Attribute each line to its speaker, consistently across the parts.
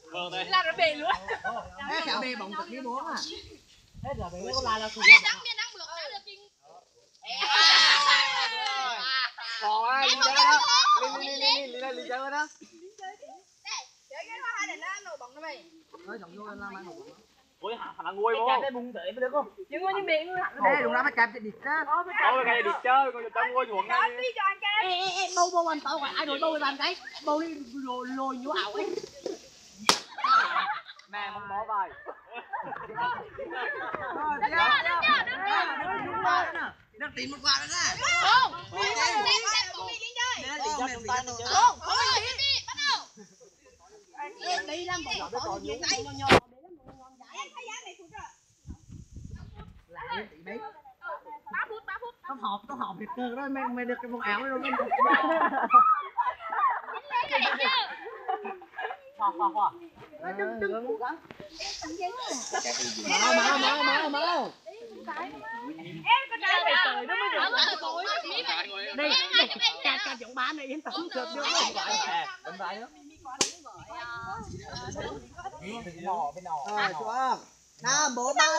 Speaker 1: là nó bể luôn.
Speaker 2: Thế cả bê bóng cực đi muốn à. Thế là bê có la xuống.
Speaker 1: Miền Nam bược ra được kinh.
Speaker 3: Còn ai đi chơi đó. Đi chơi đó.
Speaker 1: Chơi cái hoa để nó nổi bóng nó vậy.
Speaker 2: Ơi chồng vô làm ăn.
Speaker 3: Ôi hả ngồi vô.
Speaker 2: Cái bung tới mới được không?
Speaker 1: Nhưng mà như miệng
Speaker 2: Đây đúng ra phải kẹp đi ra.
Speaker 3: Thôi cái này đi chơi còn tao ngồi xuống ngay.
Speaker 1: đi cho anh cái.
Speaker 2: Ê bâu anh tao ai đổi bâu bàn cái. Bâu đi lồi vô ảo ấy.
Speaker 3: Mẹ không bỏ bài.
Speaker 2: Nó tìm một quả nữa nè.
Speaker 1: Không. Xem bóng đi chơi. Không, đi bắt đầu.
Speaker 2: Đi làm bóng có gì vậy?
Speaker 1: Em thấy dáng này xuống rồi.
Speaker 2: Lại tí mấy.
Speaker 1: 3 phút.
Speaker 2: Nó họp việc cơ đó mày được cái một áo rồi. Khoa. Đừng cố gắng. Mau.
Speaker 1: Em có trái về tới nó mới được.
Speaker 2: Đây, cả giọng bán này yên tâm chợt được rồi.
Speaker 3: Đánh bài đó.
Speaker 2: Rồi, xuống. 5 4 3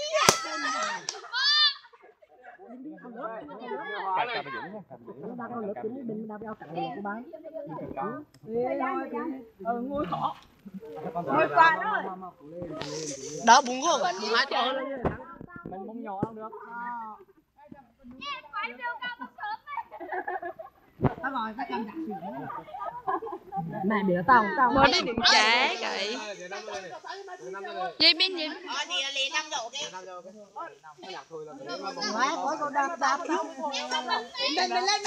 Speaker 2: ngồi khó.
Speaker 1: Ngồi qua rồi.
Speaker 2: Đó bún không? Hai chỗ.
Speaker 3: Mình bóng nhỏ không được.
Speaker 1: Quay video cao một sớm đấy.
Speaker 2: Tao gọi tao cầm đặt mẹ biểu tao
Speaker 4: bố đi đừng trái vậy dây bên gì
Speaker 2: có con đạp lên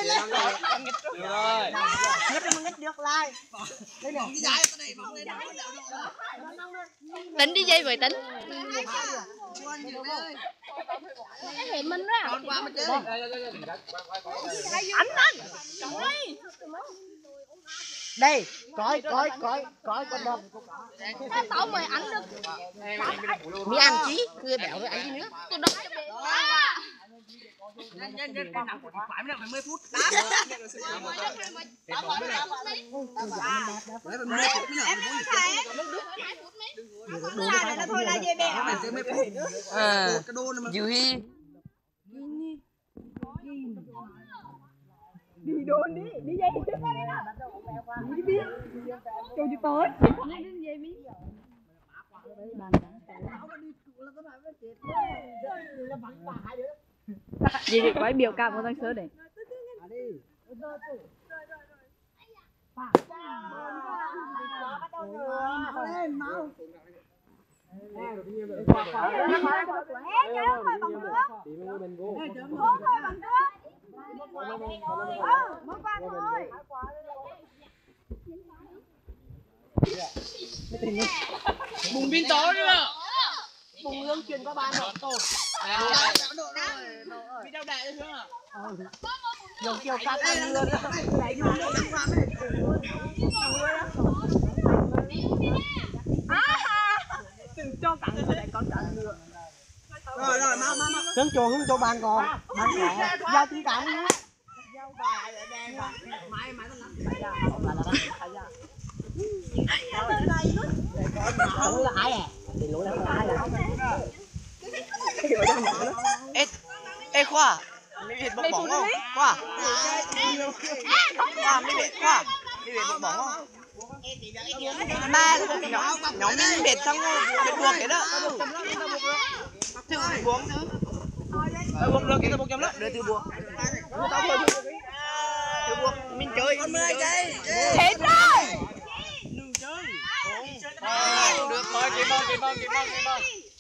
Speaker 2: nghịch được lại
Speaker 4: tính đi dây với tính
Speaker 1: Em thấy mình đó.
Speaker 2: con qua mà chơi
Speaker 1: Anh
Speaker 2: đây coi con đập
Speaker 1: tao mời anh được.
Speaker 2: mi ăn chí người béo rồi ăn gì nữa
Speaker 1: Tôi đọc cho bé.
Speaker 2: nhân phải 10 phút
Speaker 1: Nó thôi là về bé.
Speaker 4: dù hi
Speaker 1: Đi đồn đi dây trước đó đi nào. Đi biết. Cho đi tới.
Speaker 4: gì được phải biểu cảm của thằng sớ này
Speaker 3: Bùng pin to nữa.
Speaker 2: bùng lương truyền qua bàn rồi
Speaker 3: Bị đau đại nữa à?
Speaker 2: dùng kiểu cắt ăn luôn lại dùng nước ăn qua đấy
Speaker 1: Đừng cho cắn rồi lại con cắn nữa.
Speaker 2: rồi mau hướng cho bàn còn giao tiếng cắn nhé mai tao lắm là ai à thì lỗi là ai à
Speaker 3: Ê Khoa, mày biết bóng bóng không? Khoa. Khoa, mày biết bóng bóng không? Mà nhóm mình biết xong rồi, biết buộc cái đó. Thử buộc thứ. Buộc được cái buộc chấm đó, đưa từ buộc. Từ buộc mình chơi. Con 10 giây.
Speaker 1: Hết rồi.
Speaker 3: Đừng chơi. Được thôi, kịp bông.